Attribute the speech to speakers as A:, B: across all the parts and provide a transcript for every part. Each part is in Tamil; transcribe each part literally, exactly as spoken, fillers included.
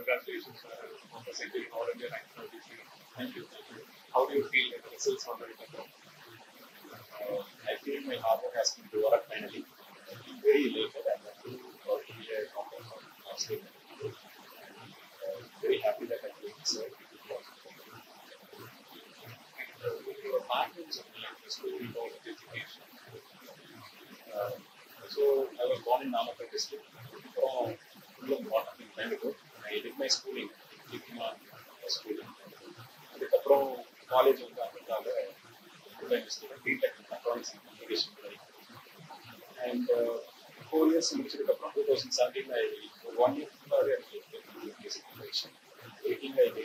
A: congratulations for presenting all India rank thirty-three. Thank you. How do you feel that the results are very good? Uh, I feel my hard work has been rewarded finally. I'm very elated and I'm proud to be a doctor for last year. Uh, very happy that I'm doing this. Your background is like the story about education. Uh, so I was born in Namakkal district. From Tamilnadu, I did my schooling in schooling. அதுக்கப்புறம் காலேஜ் வந்து அமெரிக்காவில் B Tech Electronics and Communication and four years முடிச்சதுக்கப்புறம் two thousand seventeen I one year ஃபுல்லாகவே எனக்கு basic preparation eighteen I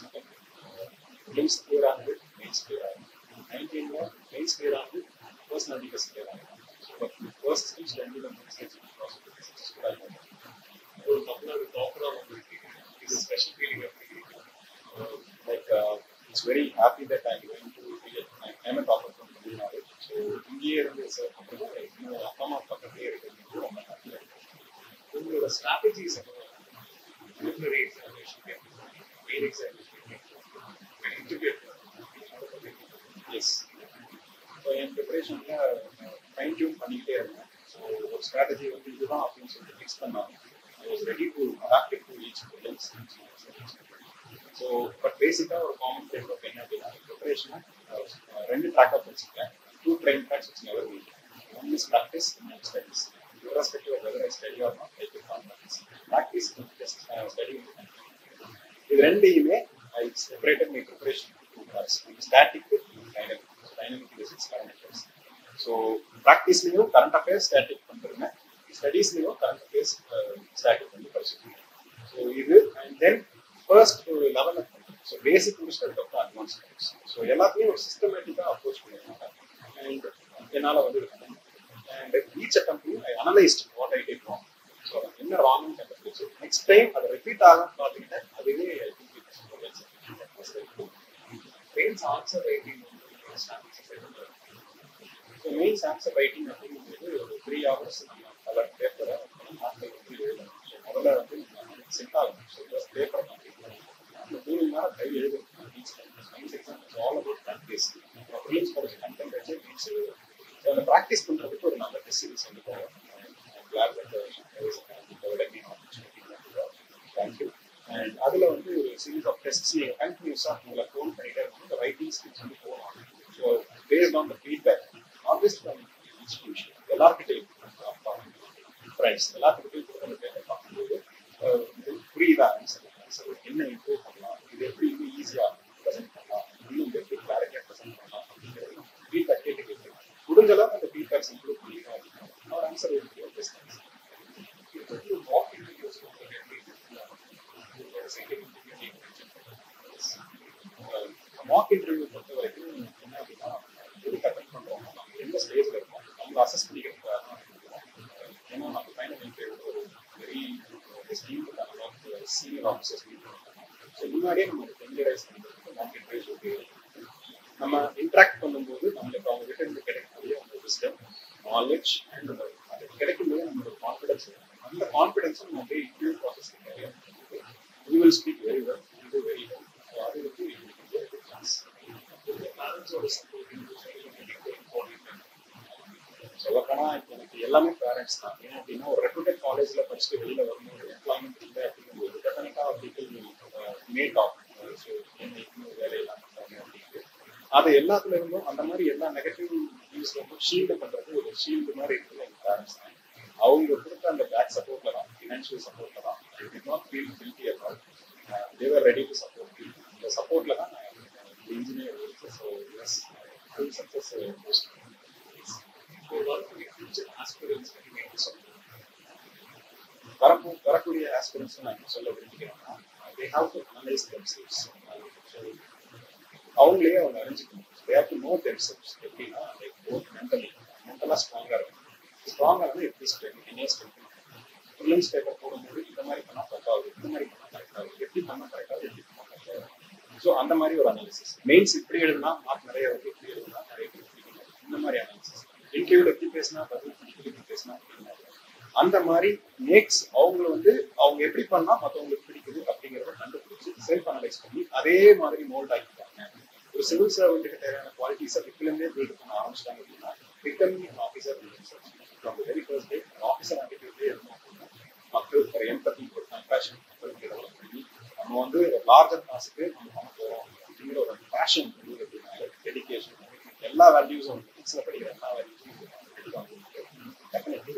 A: prelims clear ஆகுது, மெயின்ஸ் கிளியர் ஆகுது. நைன்டீனில் மெயின்ஸ் கிளியர் ஆகுது, பர்சனாலிட்டி டெஸ்ட் கிளியர் ஆகுது. பட் ஃபர்ஸ்ட் ஸ்டேஜ் ரெண்டு மெயின் ஸ்டேஜ் சக்ஸஸ்ஃபுல்லாக இருக்கும். ஒரு தமிழ்நாடு டாக்டராக உங்களுக்கு இது ஸ்பெஷல் ஃபீலிங் எப்படி like it's very happy that I going to I am doctor from Tamil Nadu. So இங்கேயே இருந்து சார் இன்னும் அப்பா அம்மா பக்கத்துலேயே இருக்கிறது ரொம்ப ஹாப்பியாக இருக்கும். உங்களோட strategies preliminary examination main examination interview yes so என் ப்ரிப்பரேஷனில் ஃபைன் டியூன் பண்ணிக்கிட்டே இருந்தேன். ஸோ ஒரு ஸ்ட்ராட்டஜி வந்து இதுதான் அப்படின்னு சொல்லிட்டு ஃபிக்ஸ் பண்ணாங்க. I was ready to adapt it to each prelims. So, but basically, our common thing of N I T preparation, two track of it, two training tracks which never meet. One is practice and one is studies. Irrespective of whether I study or not, I keep on practice. Practice is just uh, studying. With two I separated my preparation into two parts: static and dynamic. Dynamic is current affairs. So, practice means current affairs, static. Studies means current affairs, uh, static. So, and then first level, so basic to advanced steps. So, everything is systematic approach and then and each attempt I analyzed what I did wrong. So, in the wrong next time I repeat all of that. I think it was mains answer writing. So, mains answer writing I think three hours. Color paper, முதல்ல வந்து செட் ஆகும். ஸோ ஜஸ்ட் பேப்பர் அந்த மூணு நேரம் கை எழுதும். Science exam is all about practice. Prelims படிச்ச கண்டென்ட் வச்சு மீன்ஸ் எழுதும். ஸோ அந்த ப்ராக்டிஸ் பண்ணுறதுக்கு ஒரு நல்ல டெஸ்ட் சீரிஸ் வந்து போகும். தேங்க்யூ. அண்ட் அதில் வந்து ஒரு சீரீஸ் ஆஃப் டெஸ்ட்ஸ் நீங்கள் கண்டினியூஸாக உங்களை ஃபோன் பண்ணிட்டே இருக்கும். இந்த ரைட்டிங் ஸ்கில்ஸ் வந்து போகலாம். So based on the feedback always from institution எல்லாருக்கிட்டையும் ஃப்ரெண்ட்ஸ் எல்லாத்துக்கிட்டையும் பார்க்கும்போது புரியுதா ஆன்சர் ஆன்சர் என்ன இம்ப்ரூவ் பண்ணலாம், இது எப்படி இன்னும் ஈஸியாக ப்ரெசென்ட் பண்ணலாம், இன்னும் எப்படி கிளாரிட்டியாக ப்ரெசென்ட் பண்ணலாம் அப்படிங்கிறது ஃபீட்பேக் கேட்டு கேட்டு முடிஞ்ச அளவுக்கு அந்த ஃபீட்பேக்ஸ் இம்ப்ரூவ் பண்ணிக்கலாம் அப்படின்னா அவர் ஆன்சர் இருக்கு best answer. Mock interviews mock interview பொறுத்த வரைக்கும் என்ன அப்படின்னா எதுக்கு அட்டென்ட் பண்ணுறோமோ நம்ம எந்த ஸ்டேஜில் இருக்கோம் அவங்க அசஸ் பண்ணிக்கிறதுக்காக தான் இருக்கும். ஏன்னா நம்ம ஃபைனல் இன்டர்வியூ ஒரு வெரி சீனியர் ஆஃபீஸர்ஸ் ஸோ முன்னாடியே நம்ம ஃபெமிலியரைஸ் பண்ணுறதுக்கு மாக் இன்டர்வியூஸ் ஓகே. நம்ம இன்ட்ராக்ட் பண்ணும்போது நம்மளுக்கு அவங்க கிட்ட இருந்து கிடைக்கக்கூடிய அந்த விஸ்டம் நாலேஜ் அண்ட் அது கிடைக்கும்போது நம்மளோட கான்ஃபிடன்ஸ் அந்த கான்ஃபிடன்ஸை நம்ம அப்படியே இன்டர்வியூ ப்ராசஸ் நிறைய you will speak very well இது வெரி வெல். ஸோ அது வந்து பேரண்ட்ஸோட சப்போர்ட் சொல்லப்போனால் இப்போ எனக்கு எல்லாமே பேரண்ட்ஸ் தான். ஏன்னா அப்படின்னா ஒரு ரெப்யூட்டட் காலேஜில் படிச்சுட்டு வெளியில் வரும்போது எம்ப்ளாய்மெண்ட் இல்லை அப்படிங்கும்போது டெஃபினட்டாக பீப்பிள் மேக் ஆஃப் ஸோ என்ன இன்னும் வேலை இல்லாமல் அப்படின்ட்டு அது எல்லாத்துல இருந்தும் அந்த மாதிரி எல்லா நெகட்டிவ் நியூஸ்ல இருந்தும் ஷீல்டு பண்ணுறது ஒரு ஷீல்டு மாதிரி இருக்குது எங்கள் பேரண்ட்ஸ் தான். அவங்க கொடுத்த அந்த பேக் சப்போர்ட்ல தான் ஃபினான்ஷியல் சப்போர்ட்ல தான் I did not feel guilty at all. They were ready to support. இந்த சப்போர்ட்ல தான் நான் இன்ஜினியர் இருக்கு. So yes full success most வரப்போ வரக்கூடிய ஆஸ்பிரன்ஸ் நான் என்ன சொல்ல விரும்புகிறேன்னா they have to analyse themselves. அவங்களே அவங்க அறிஞ்சிக்கணும். They have to know themselves. எப்படின்னா லைக் போத் மென்டலி மென்டலாக ஸ்ட்ராங்காக இருக்கும். ஸ்ட்ராங்காக இருந்தால் எப்படி ஸ்ட்ரென்த் என்ன ஸ்ட்ரென்த் ப்ரிலிம்ஸ் பேப்பர் போடும்போது இந்த மாதிரி பண்ணால் கரெக்டாகுது, இந்த மாதிரி பண்ணால் கரெக்டாகுது, எப்படி பண்ணால் கரெக்டாகுது, எப்படி பண்ணால் கரெக்டாகுது. ஸோ அந்த மாதிரி ஒரு அனாலிசிஸ். மெயின்ஸ் இப்படி எழுதுனா மார்க் நிறைய வருது, இப்படி எழுதுனா நிறைய பேர் பிடிக்கணும், இந்த மாதிரி அனாலிசிஸ். இன்டர்வியூல எப்படி பேசினா பதில் எப்படி பேசினா அந்த மாதிரி மேக்ஸ் அவங்களை வந்து அவங்க எப்படி பண்ணா மற்றவங்களுக்கு பிடிக்குது அப்படிங்கிற செல்ஃப் அனலைஸ் பண்ணி அதே மாதிரி மோல்ட் ஆக்கிட்டாங்க. ஒரு சிவில் சர்வெண்ட்டுக்கு தேவையான குவாலிட்டிஸை இப்பலேருந்தே பில்ட் பண்ண ஆரம்பிச்சிட்டாங்க அப்படின்னா becoming officer from very first day officer ஆகிட்டே இருக்கும் அப்படின்னா மக்களுக்கு ஒரு எம்பத்தி ஒரு கம்பேஷன் மக்களுக்கு டெவலப் பண்ணி நம்ம வந்து லார்ஜர் காசுக்கு நம்ம பண்ண போகிறோம் அப்படிங்கிற ஒரு பேஷன் அப்படின்னால டெடிக்கேஷன் எல்லா வேல்யூஸும் ஃபிக்ஸில் படிக்கிற எல்லா வேல்யூஸும் டெஃபினெட்லி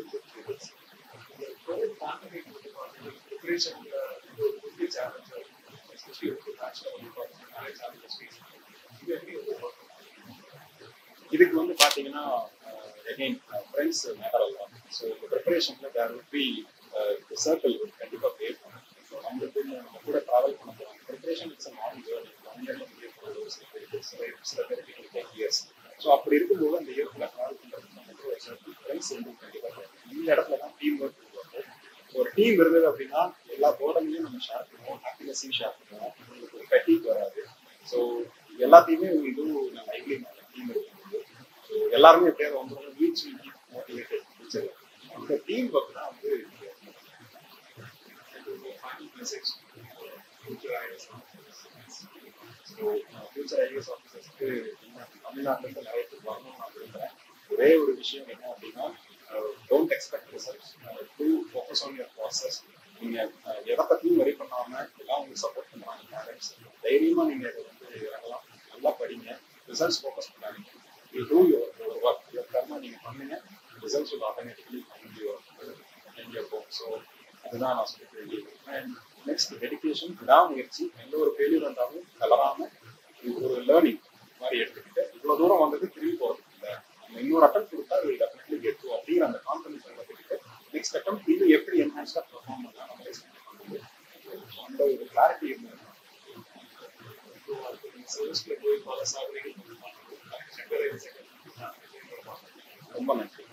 A: இதுக்கு வந்து பார்த்தீங்கன்னா again ஃப்ரெண்ட்ஸ் மேட்டர் ஆகும். ஸோ இந்த ப்ரிப்பரேஷனில் தேர் வில் பி சர்க்கிள் கண்டிப்பாக கிரியேட் பண்ணும். ஸோ நம்மளுக்கு நம்ம கூட ட்ராவல் பண்ண போகிறோம். Preparation it's long journey, one இயர்ல முடிய போகிறது சில பேருக்கு சில பேருக்கு டென் இயர்ஸ். ஸோ அப்படி இருக்கும்போது அந்த இயர்க்குள்ள ட்ராவல் பண்ணுறதுக்கு நமக்கு ஒரு சர்க்கிள் ஃப்ரெண்ட்ஸ் வந்து கண்டிப்பாக இந்த இடத்துல தான் டீம் ஒர்க் பண்ணுவாங்க. ஒரு டீம் இருந்தது அப்படின்னா எல்லா போர்டங்களையும் நம்ம ஷேர் பண்ணுவோம், ஹாப்பினஸையும் ஷேர் பண்ணுவோம், உங்களுக்கு ஒரு ஃபெட்டிக் வராது. ஸோ எல்லாத்தையுமே இதுவும் லைவ்லி டீம் இருக்கும்போது ஸோ எல்லாருமே எப்படியாவது வந்துடும் ரீச் மோட்டிவேட்டட் ஃபியூச்சர். அந்த டீம் ஒர்க் தான் வந்து ஃபியூச்சர் ஐஏஎஸ் ஆஃபீஸர்ஸ்க்கு தமிழ்நாட்டில் நிறைய பேர் வரணும்னு நான் விரும்புகிறேன். ஒரே ஒரு விஷயம் என்ன அப்படின்னா don't expect results, do focus on your process. நீங்கள் எதை பற்றியும் வெரி பண்ணாமல் எல்லாம் உங்களுக்கு சப்போர்ட் பண்ணுறாங்க பேரண்ட்ஸ். தைரியமாக நீங்கள் இதை வந்து இறங்கலாம், நல்லா படிங்க, ரிசல்ட்ஸ் ஃபோக்கஸ் பண்ணாதீங்க. You do your your work, your karma நீங்கள் பண்ணுங்க, results will automatically come to your in your book. So அதுதான் நான் சொல்லிக்க வேண்டியது. அண்ட் நெக்ஸ்ட் டெடிக்கேஷன், விடாமுயற்சி. எந்த ஒரு ஃபெயிலியர் வந்தாலும் தளராமல் இது ஒரு லேர்னிங் மாதிரி எடுத்துக்கிட்டு இவ்வளோ தூரம் வந்தது திரும்பி போகிறது இல்லை, நம்ம இன்னொரு அட்டம் கொடுத்தா வில் டெஃபினெட்லி கெட் டு அப்படிங்கிற அந்த கான்ஃபிடன்ஸ் எடுத்துக்கிட்டு நெக்ஸ்ட் அட்டம் இது எப்படி என்ஹான்ஸ்டாக பெர்ஃபார்ம் பண்ணலாம் நம்ம எக்ஸ்பெக்ட் பண்ணுறது. அந்த ஒரு கிளாரிட்டி இருந்தது. ரொம்ப நன்றி.